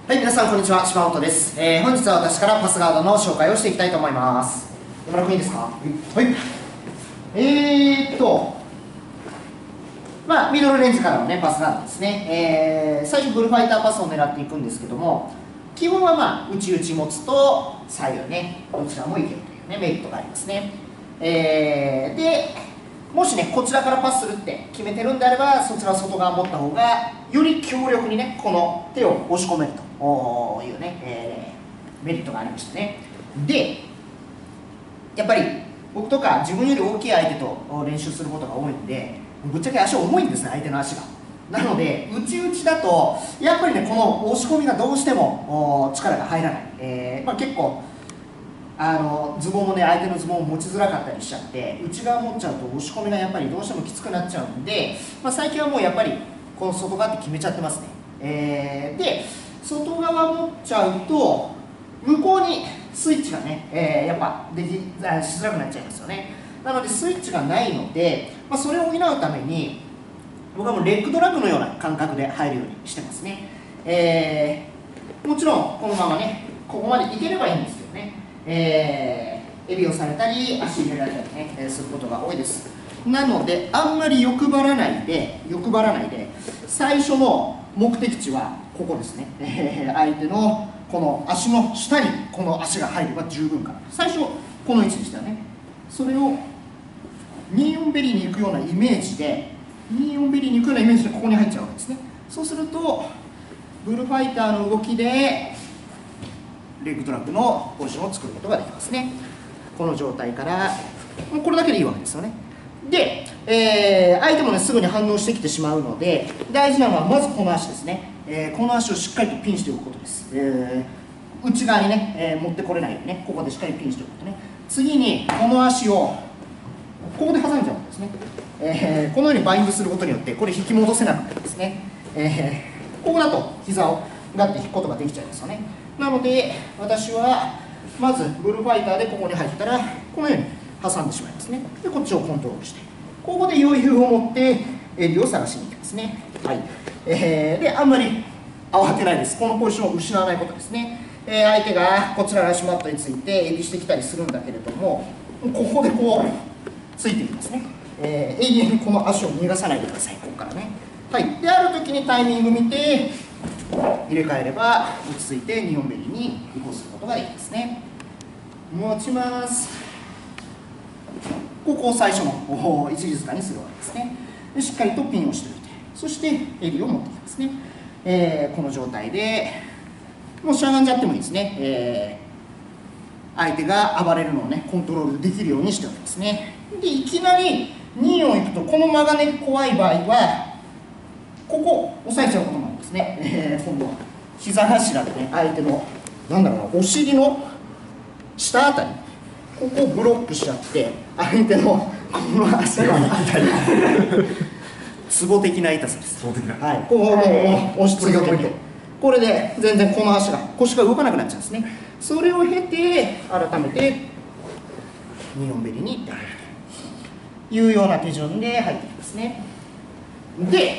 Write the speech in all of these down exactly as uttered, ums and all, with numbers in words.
はい、皆さんこんにちは、柴本です。えー、本日は私からパスガードの紹介をしていきたいと思います。山田君いいですか？はい。えーっと、まあ、ミドルレンジからのね、パスガードですね。えー、最初ブルファイターパスを狙っていくんですけども、基本はまあ、内々持つと左右ね、どちらもいけるというね、メリットがありますね。えー、で、もしね、こちらからパスするって決めてるんであれば、そちらを外側持った方が、より強力にね、この手を押し込めるというね、えー、メリットがありましたね。で、やっぱり僕とか自分より大きい相手と練習することが多いんで、ぶっちゃけ足重いんですね、相手の足が。なので、内々だと、やっぱりね、この押し込みがどうしても力が入らない。えーまあ、結構あのズボンもね、相手のズボンを持ちづらかったりしちゃって、内側持っちゃうと押し込みがやっぱりどうしてもきつくなっちゃうんで、まあ、最近はもうやっぱりこの外側って決めちゃってますね。えー、で、外側持っちゃうと、向こうにスイッチがね、えー、やっぱできしづらくなっちゃいますよね。なのでスイッチがないので、まあ、それを補うために、僕はもうレッグドラッグのような感覚で入るようにしてますね。えー、もちろんこのままね、ここまでいければいいんですけどね。えー、エビをされたり足入れられたりね、えー、することが多いです。なのであんまり欲張らないで欲張らないで最初の目的地はここですね、えー、相手のこの足の下にこの足が入れば十分かな。最初この位置でしたよね。それをにじゅうよんベリーに行くようなイメージでにじゅうよんベリーに行くようなイメージでここに入っちゃうわけですね。そうするとブルファイターの動きでレッグドラッグのポジションを作ることができますね。この状態からもうこれだけでいいわけですよね。で、えー、相手もねすぐに反応してきてしまうので、大事なのはまずこの足ですね。えー、この足をしっかりとピンしておくことです。えー、内側にね、えー、持ってこれないようにね、ここでしっかりピンしておくことね。次にこの足をここで挟んじゃうんですね。えー、このようにバインドすることによってこれ引き戻せなくなりますね。えー、ここだと膝をガッて引くことができちゃいますよね。なので私はまずブルファイターでここに入ったらこのように挟んでしまいますね。でこっちをコントロールしてここで余裕を持って襟を探しに行きますね。はい、えー、であんまり慌てないです。このポジションを失わないことですね。えー、相手がこちらの足マットについて襟してきたりするんだけれども、ここでこうついていきますね。えー、永遠にこの足を逃がさないでください。ここからね。はい、である時にタイミング見て入れ替えれば落ち着いてにじゅうよんベリーに移行することができますね。持ちます。ここを最初の一時塚にするわけですね。でしっかりとピンをしておいて、そして襟を持ってきますね。えー、この状態でもうしゃがんじゃってもいいですね。えー、相手が暴れるのをねコントロールできるようにしておきますね。でいきなりによん行くとこの間がね怖い場合はここ押さえちゃうこともありますね。えー、今度は膝頭でね相手のなんだろうなお尻の下あたりここをブロックしちゃって相手のこの足のあたりツボ的な痛さです。はい、こうもう押し続けてこれで全然この足が腰が動かなくなっちゃうんですね。それを経て改めてにじゅうよんベリーにいってあげるというような手順で入ってきますね。で、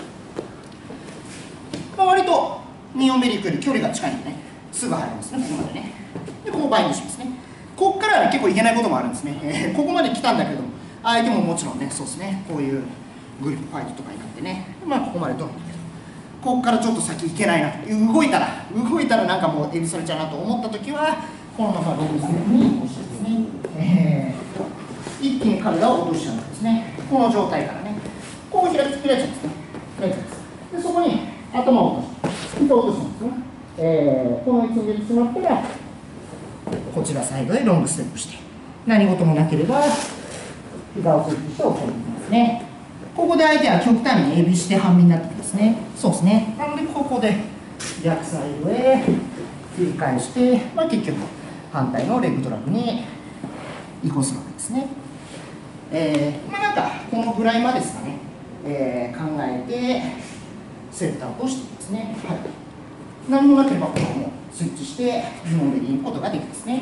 まあ、割とにじゅうよんベリー行くより距離が近いんでねすぐ入りますね。ここまでね。でここバインドしますね。ここからは、ね、結構いけないこともあるんですね。えー、ここまで来たんだけども相手ももちろんねそうですねこういうグリップファイトとかになってねまあここまで取るんだけどここからちょっと先行けないなと動いたら動いたらなんかもうエビされちゃうなと思った時はこのままロブステップに押してですね、えー、一気に体を落としちゃうんですね。この状態からねこう開き開いちゃうんですね。開いちゃうんです。でそこに頭を落として膝を落とすんですね。えー、この位置に出てしまったらこちらサイドへロングステップして何事もなければ膝をスイッチして押さえていきますね。ここで相手は極端にエビして半身になってきますね。そうですね。なのでここで逆サイドへ繰り返して、まあ、結局反対のレッグドラッグに移行するわけですね。えー、まあなんかこのぐらいまでですかね、えー、考えてセットアウトしていきますね。はい、何もなければここもスイッチしてにじゅうよんベリーに行くことができますね。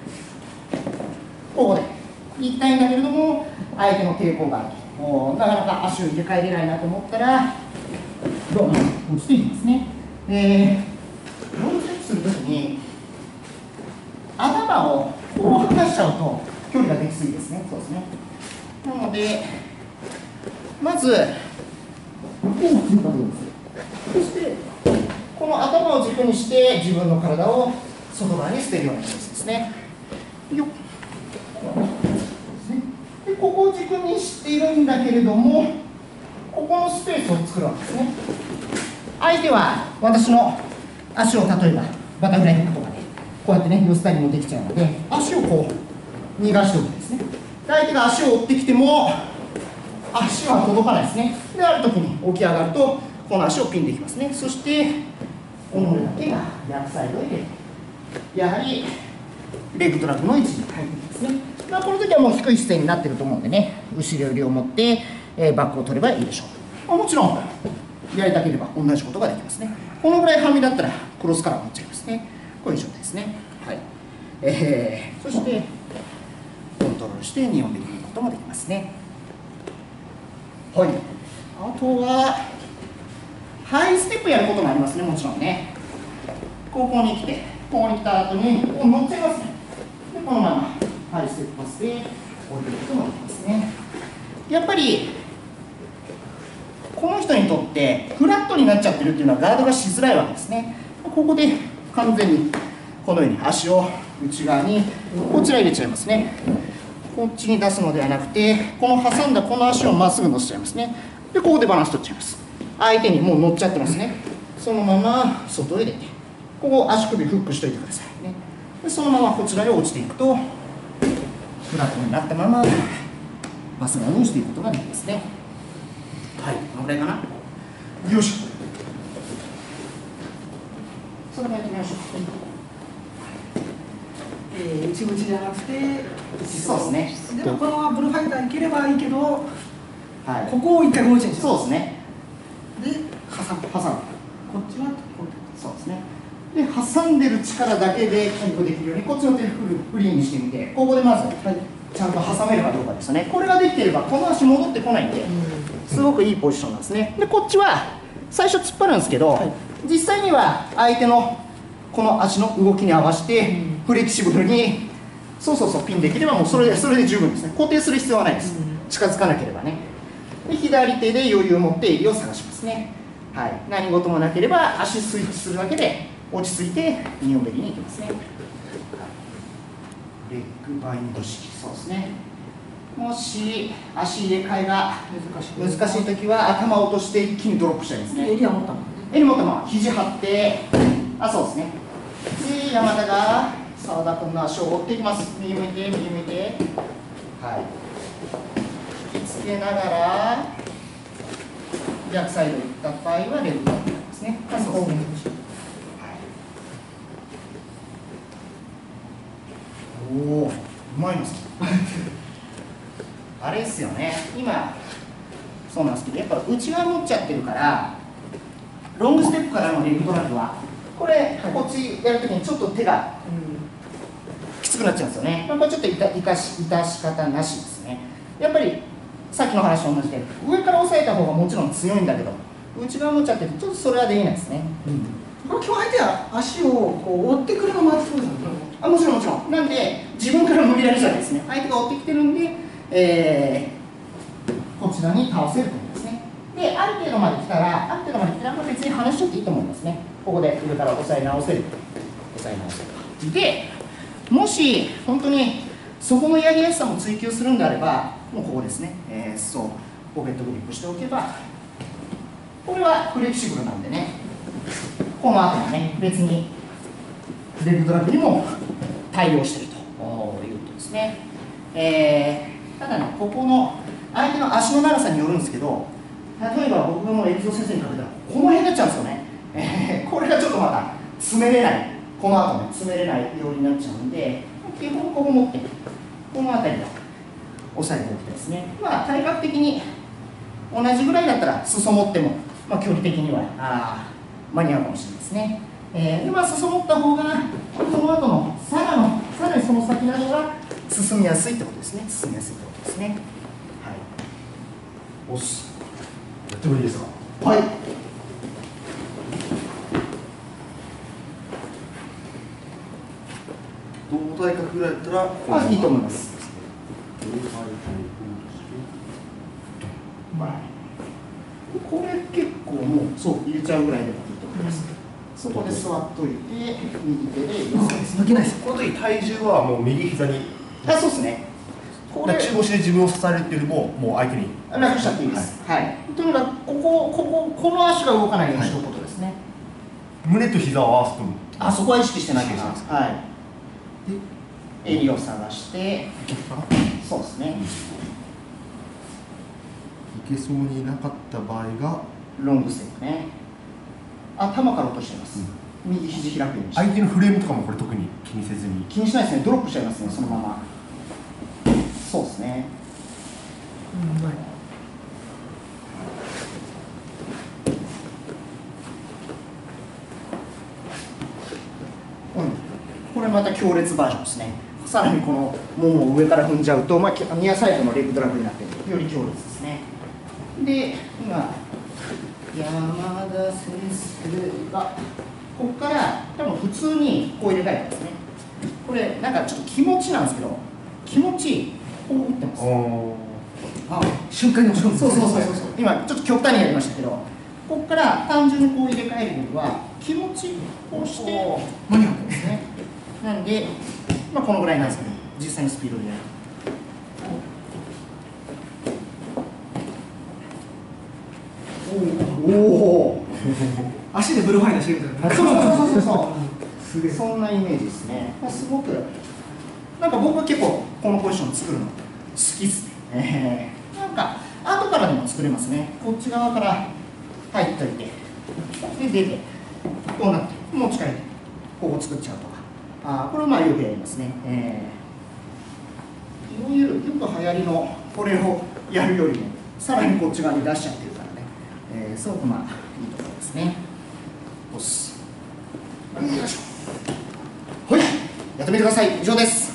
ここで行きたいんだけれども相手の抵抗があるとなかなか足を入れ替えれないなと思ったらどんどん落ちていきますね。えー頭をこう離しちゃうと距離ができすぎですね。そうですね。なのでまずこういう形です。そしてこの頭を軸にして自分の体を外側に捨てるようなイメージですね。よっ。でここを軸にしているんだけれども、ここのスペースを作るわけですね。相手は私の足を例えばバタフライフックとかでこうやってね寄せたりもできちゃうので、足をこう逃がしておくんですね。で相手が足を追ってきても足は届かないですね。である時に起き上がるとこの足をピンできますね。そしてこの腕だけが逆サイドへ出て、やはりレッグトラップの位置に入ってきますね。まあ、この時はもう低い姿勢になっていると思うんでね、後ろ寄りを持って、えー、バックを取ればいいでしょう。まあ、もちろんやりたければ同じことができますね。このぐらい半身だったらクロスから持っちゃいますね。こういう状態ですね。はい。えー、そしてコントロールしてにほんで切ることもできますね。はい。あとはハイステップやることもありますね。もちろんね。ここに来て、ここに来た後にこう乗っちゃいますね。でこのままハイステップパスで降りていくこともできますね。やっぱりこの人にとってフラットになっちゃってるっていうのはガードがしづらいわけですね。ここで完全にこのように足を内側にこちら入れちゃいますね。こっちに出すのではなくて、この挟んだこの足をまっすぐ乗せちゃいますね。でここでバランス取っちゃいます。相手にもう乗っちゃってますね。そのまま外へ出て、ここ足首フックしといてくださいね。でそのままこちらへ落ちていくとフラットになったままバス側にしていくことができますね。はい、このぐらいかな。よいしょ。それもやってみましょう。 えー、内口じゃなくて、 そうですね。 でもこのままブルファイターいければいいけど、はい、ここを一回ゴーチにしそうですね。 で、挟む。 挟む。 こっちはこうそうですね。で、挟んでる力だけでキープできるように、こっちの手フルフリーにしてみて、ここでまず、はい、ちゃんと挟めるかどうかですよね。これができていれば、この足戻ってこないんで、すごくいいポジションなんですね。で、こっちは最初突っ張るんですけど、はい、実際には相手のこの足の動きに合わせて、フレキシブルに、そうそうそう、ピンできれば、もうそれでそれで十分ですね。固定する必要はないです。近づかなければね。で、左手で余裕を持って襟を探しますね。はい、何事もなければ足スイッチするだけで落ち着いてにほんべりに行きますね。レッグバインド式、そうですね。もし足入れ替えが難しいときは頭を落として一気にドロップしちゃいますね。 襟は持ったままね。 襟持ったまま肘張って、あ、そうですね。で、山田が澤田君の足を追っていきます。右向いて、右向いて、はい。引きつけながら逆サイド行った場合はレッグバインドになりますね。はい、そうですね。おお、うまいです。あれですよね。今そうなんですけど、やっぱ内側持っちゃってるから、ロングステップからのレッグドラッグはこれ、はい、こっちやるときにちょっと手が、うん、きつくなっちゃうんですよね。これちょっといたいかしいたし方なしですね。やっぱりさっきの話と同じで、上から押さえた方がもちろん強いんだけど、内側持っちゃってるとちょっとそれはできないですね。うん、 これ今日相手は足をこう追ってくるのもあってそうですよね。 あ、もちろんもちろん。なんで自分から無理やりじゃないですね。相手が追ってきてるんで、えー、こちらに倒せると思いますね。で、ある程度まで来たら、ある程度まで来たら別に離しちゃっていいと思いますね。ここで上から押さえ直せる。押さえ直せる。で、もし本当にそこのやりやすさも追求するんであれば、もうここですね。えー、そうポケットグリップしておけば、これはフレキシブルなんでね。この後もね、別にレッグドラッグにも対応しているということですね。えー、ただね、ここの相手の足の長さによるんですけど、例えば僕がもうエキゾ先生にかけたら、この辺になっちゃうんですよね。えー、これがちょっとまた詰めれない、この後ね、詰めれないようになっちゃうんで、基本ここ持って、この辺りを押さえておきたいですね。まあ、体格的に同じぐらいだったら、裾持っても、まあ、距離的にはあ間に合うかもしれないですね。えー、でまあ、裾持った方が、その後のさらの、さらにその先などが進みやすいってことですね。進みやすいってことですね。はい。押す。 やってもいいですか。 はい。 胴体格ぐらいだったらあ、いいと思います。これ結構もうそう入れちゃうぐらいでもいいと思います。そこで座っといて右手で抜けないです。 この時体重はもう右膝に。 あ、そうですね。 これ中腰で自分を支えるっていうよりももう相手に楽しちゃっていいです。はい。はい、とにかくこここここの足が動かないようにしておくことですね。 胸と膝を合わせても。 あ、そこは意識してなきゃいけないです。はい。で、襟を探して、そうですね。 いけそうになかった場合がロングステップね。頭から落としています。うん、右肘開くようにして。 相手のフレームとかもこれ特に気にせずに。 気にしないですね。ドロップしちゃいますね。そのまま。そうですね。うん、はい。うん、これまた強烈バージョンですね。さらにこのももを上から踏んじゃうと、まあ、ニアサイドのレッグドラグになってより強烈ですね。で、今、山田先生が、ここから多分普通にこう入れ替えてますね。これ、なんかちょっと気持ちなんですけど、気持ち、こう打ってます。 あ、瞬間に押し込む。 そうそうそうそう。今、ちょっと極端にやりましたけど、ここから単純にこう入れ替えるよりは、気持ちこうして、 間に合うんですね。なんで、まあ、このぐらいなんですけど、実際のスピードでやる。おお足でブルーファイナーしてるみたいな。 そうそうそうそうそう。そんなイメージですね。すごくなんか僕は結構このポジション作るの好きですね。えー、なんか後からでも作れますね。こっち側から入っといて、で出て、こうなって持ち帰ってここ作っちゃうとか。あこれまあよくやりますね。えー、いわゆるよく流行りのこれをやるよりもさらにこっち側に出しちゃってるからね。えー、すごくまあいいところですね。よし。よいしょ。はい、やってみてください。以上です。